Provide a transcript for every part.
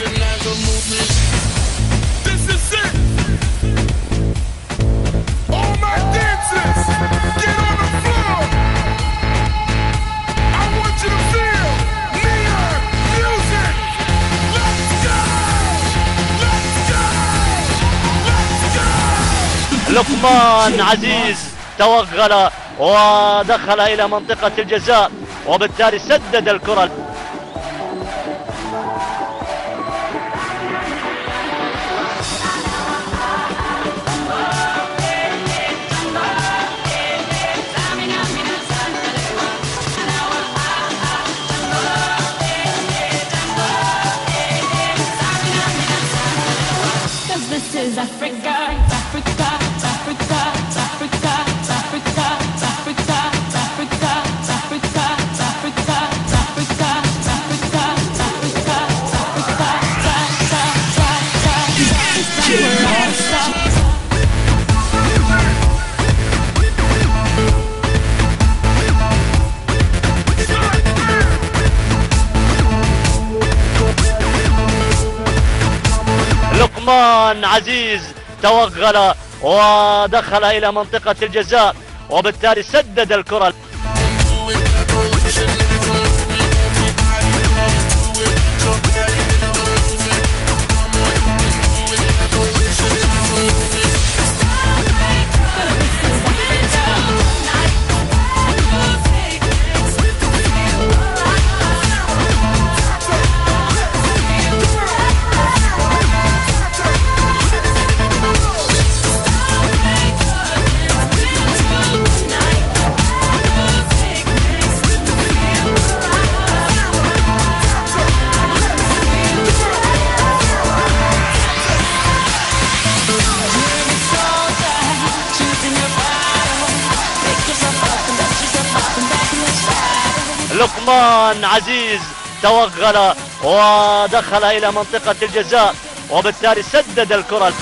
This is it. All my dancers, get on the floor. I want you to feel neon music. Let's go! Let's go! Let's go! لقمان عزيز توغل ودخل إلى منطقة الجزاء وبالتالي سدد الكرة. This is Africa, Africa, Africa, Africa, Africa, Africa, Africa, Africa, Africa, Africa, Africa, لقمان عزيز توغل ودخل إلى منطقة الجزاء وبالتالي سدد الكرة. لقمان عزيز توغل ودخل إلى منطقة الجزاء وبالتالي سدد الكرة.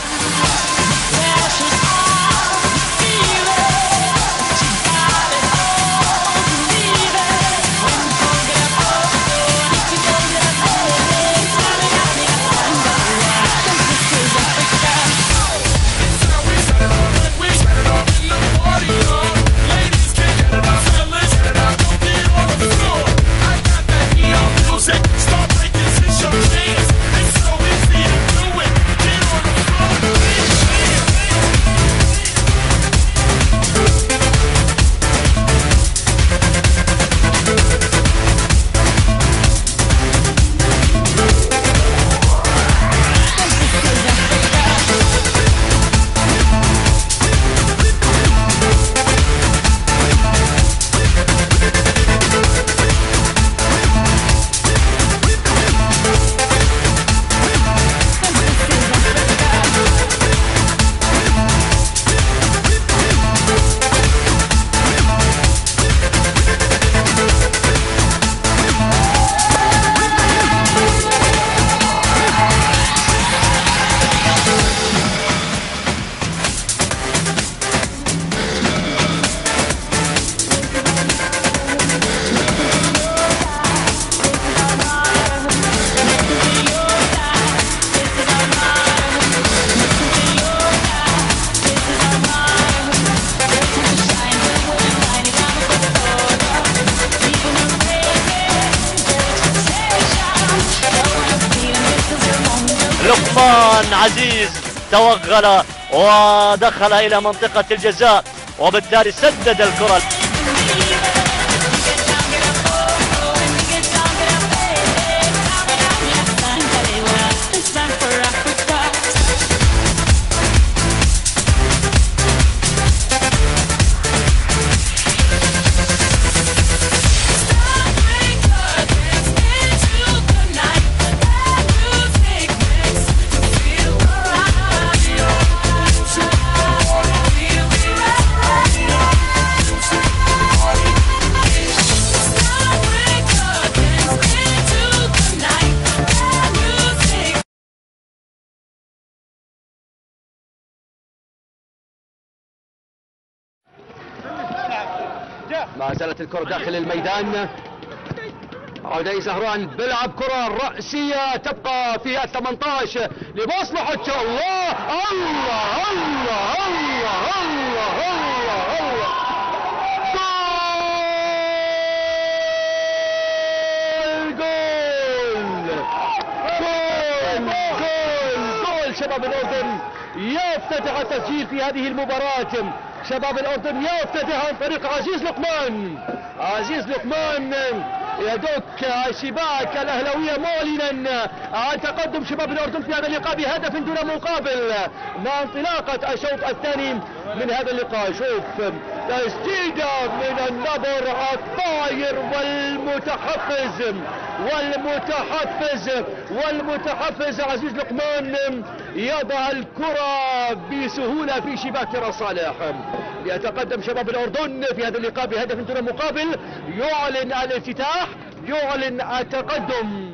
لقمان عزيز توغل ودخل إلى منطقة الجزاء وبالتالي سدد الكرة. ما زالت الكرة داخل الميدان. عودي زهران بيلعب كرة رأسية تبقى في 18 لمصلحة الله الله الله الله الله الله الله. جول شباب الأردن يفتتح التسجيل في هذه المباراة. شباب الأردن يفتتح عن طريق عزيز لقمان. عزيز لقمان يدك شباك الأهلاوية معلنا عن تقدم شباب الأردن في هذا اللقاء بهدف دون مقابل مع انطلاقة الشوط الثاني من هذا اللقاء. شوف تسديدة من النظر الطاير والمتحفز عزيز لقمان يضع الكرة بسهولة في شباك راس صالح. يتقدم شباب الأردن في هذا اللقاء بهدف دون مقابل، يعلن الافتتاح، يعلن التقدم